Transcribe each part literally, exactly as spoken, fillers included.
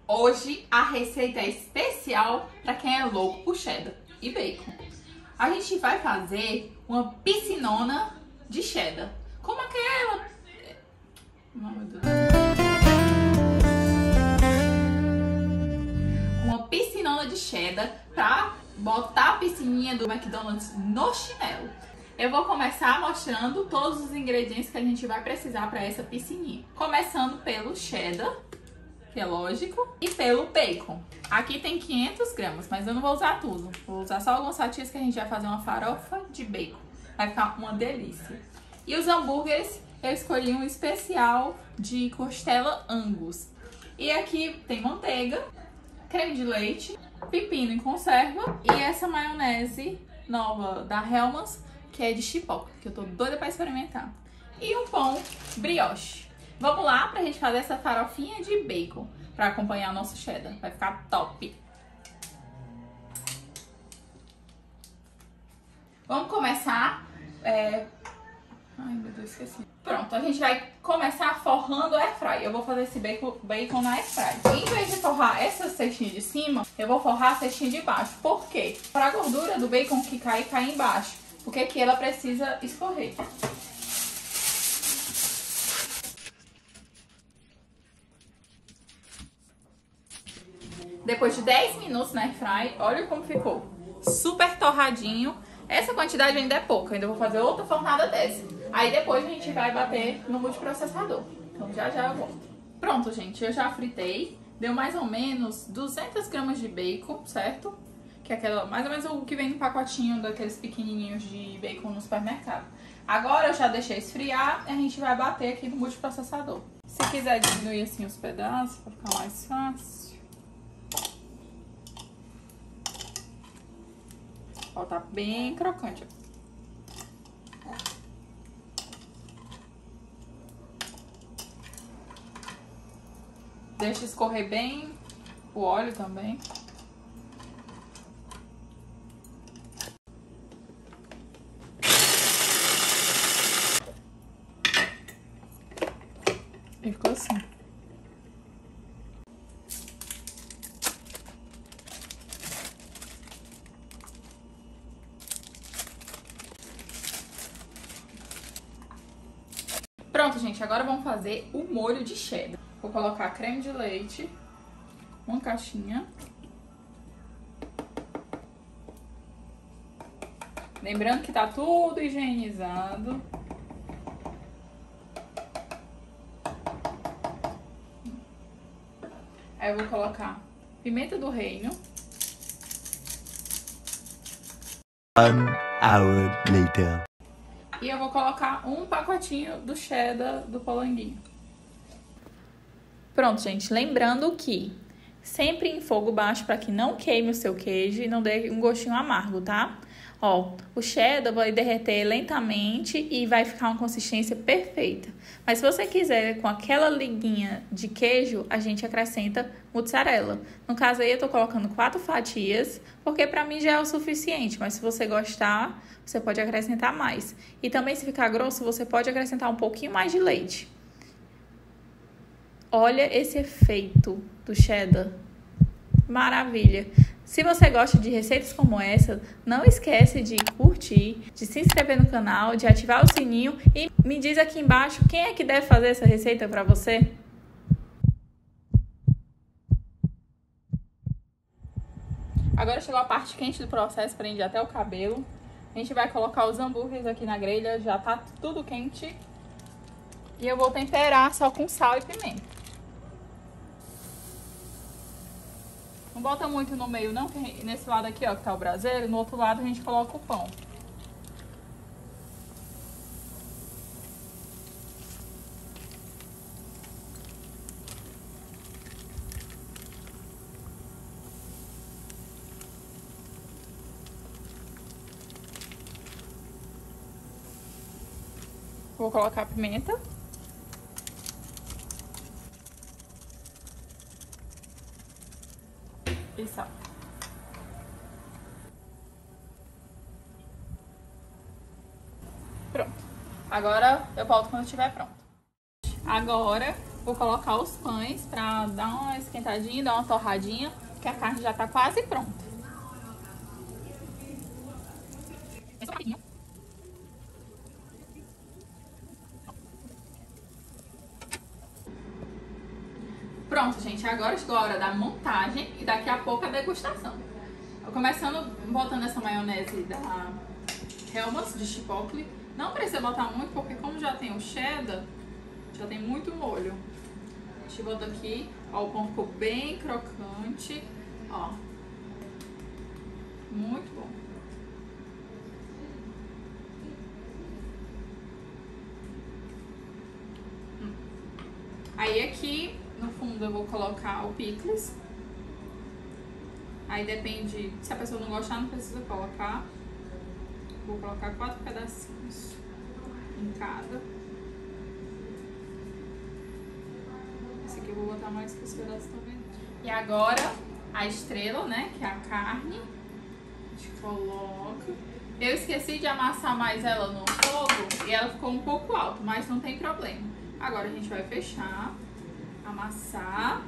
Hoje a receita é especial para quem é louco por cheddar e bacon. A gente vai fazer uma piscinona de cheddar. Como aquela... Oh, meu Deus. Uma piscinona de cheddar para botar a piscininha do McDonald's no chinelo. Eu vou começar mostrando todos os ingredientes que a gente vai precisar para essa piscininha. Começando pelo cheddar, que é lógico, e pelo bacon. Aqui tem quinhentas gramas, mas eu não vou usar tudo. Vou usar só algumas fatias que a gente vai fazer uma farofa de bacon. Vai ficar uma delícia. E os hambúrgueres, eu escolhi um especial de costela Angus. E aqui tem manteiga, creme de leite, pepino em conserva e essa maionese nova da Hellmann's, que é de chipotle, que eu tô doida pra experimentar. E um pão brioche. Vamos lá pra gente fazer essa farofinha de bacon pra acompanhar o nosso cheddar. Vai ficar top! Vamos começar... É... Ai, meu Deus, esqueci. Pronto, a gente vai começar forrando a airfry. Eu vou fazer esse bacon, bacon na airfry. Em vez de forrar essa cestinha de cima, eu vou forrar a cestinha de baixo. Por quê? Para a gordura do bacon que cai, cai embaixo. Porque aqui ela precisa escorrer. Depois de dez minutos na airfry, olha como ficou. Super torradinho. Essa quantidade ainda é pouca, ainda vou fazer outra fornada dessa. Aí depois a gente vai bater no multiprocessador. Então já já eu volto. Pronto, gente, eu já fritei. Deu mais ou menos duzentas gramas de bacon, certo? Que é aquela, mais ou menos o que vem no pacotinho daqueles pequenininhos de bacon no supermercado. Agora eu já deixei esfriar e a gente vai bater aqui no multiprocessador. Se quiser diminuir assim os pedaços para ficar mais fácil. Ó, tá bem crocante. Deixa escorrer bem o óleo também. E ficou assim. Pronto, gente, agora vamos fazer o molho de cheddar. Vou colocar creme de leite, uma caixinha. Lembrando que tá tudo higienizado. Aí eu vou colocar pimenta do reino. One hour later. E eu vou colocar um pacotinho do cheddar do polanguinho. Pronto, gente. Lembrando que sempre em fogo baixo para que não queime o seu queijo e não dê um gostinho amargo, tá? Ó, o cheddar vai derreter lentamente e vai ficar uma consistência perfeita. Mas se você quiser com aquela liguinha de queijo, a gente acrescenta mozzarella. No caso aí eu tô colocando quatro fatias, porque pra mim já é o suficiente. Mas se você gostar, você pode acrescentar mais. E também se ficar grosso, você pode acrescentar um pouquinho mais de leite. Olha esse efeito do cheddar. Maravilha! Se você gosta de receitas como essa, não esquece de curtir, de se inscrever no canal, de ativar o sininho e me diz aqui embaixo quem é que deve fazer essa receita para você. Agora chegou a parte quente do processo, prende até o cabelo. A gente vai colocar os hambúrgueres aqui na grelha, já tá tudo quente. E eu vou temperar só com sal e pimenta. Não bota muito no meio não, que nesse lado aqui, ó, que tá o braseiro, no outro lado a gente coloca o pão. Vou colocar a pimenta. E sal. Pronto. Agora eu volto quando estiver pronto. Agora Vou colocar os pães pra dar uma esquentadinha, dar uma torradinha, que a carne já tá quase pronta. Pronto, gente, agora chegou a hora da montagem e daqui a pouco a degustação. Eu começando botando essa maionese da Hellmann's de chipotle. Não precisa botar muito, porque como já tem o cheddar, já tem muito molho. A gente bota aqui, ó, o pão ficou bem crocante, ó. Muito bom. Hum. Aí aqui no fundo eu vou colocar o picles. Aí depende, se a pessoa não gostar, não precisa colocar. Vou colocar quatro pedacinhos em cada. Esse aqui eu vou botar mais que esse pedaço também. E agora a estrela, né, que é a carne. A gente coloca. Eu esqueci de amassar mais ela no fogo e ela ficou um pouco alta, mas não tem problema. Agora a gente vai fechar, amassar.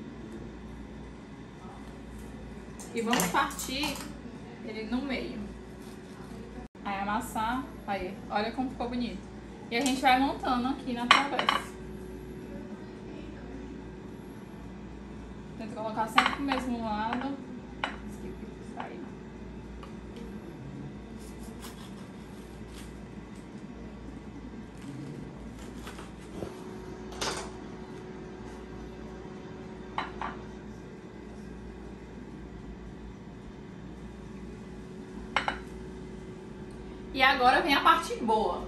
E vamos partir ele no meio. Aí amassar, aí, olha como ficou bonito. E a gente vai montando aqui na travessa. Tenta colocar sempre pro mesmo lado. E agora vem a parte boa.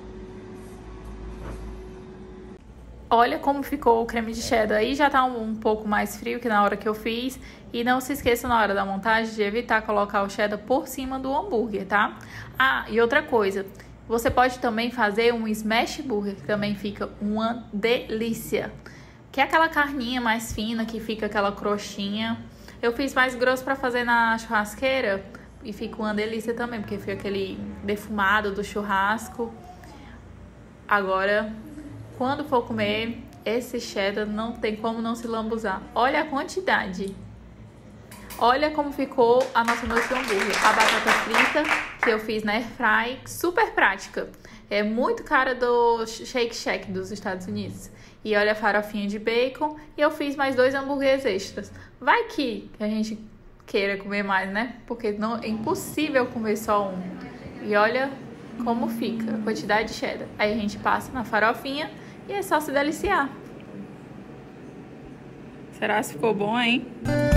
Olha como ficou o creme de cheddar. Aí já tá um, um pouco mais frio que na hora que eu fiz. E não se esqueça na hora da montagem de evitar colocar o cheddar por cima do hambúrguer, tá? Ah, e outra coisa. Você pode também fazer um smash burger, que também fica uma delícia. Que é aquela carninha mais fina, que fica aquela crostinha. Eu fiz mais grosso pra fazer na churrasqueira. E fica uma delícia também, porque fica aquele defumado do churrasco. Agora, quando for comer, esse cheddar não tem como não se lambuzar. Olha a quantidade. Olha como ficou a nossa noite de hambúrguer. A batata frita que eu fiz na airfry, super prática. É muito cara do Shake Shack dos Estados Unidos. E olha a farofinha de bacon. E eu fiz mais dois hambúrgueres extras. Vai que a gente queira comer mais, né? Porque não, é impossível comer só um. E olha como fica a quantidade de cheddar. Aí a gente passa na farofinha e é só se deliciar. Será que ficou bom, hein?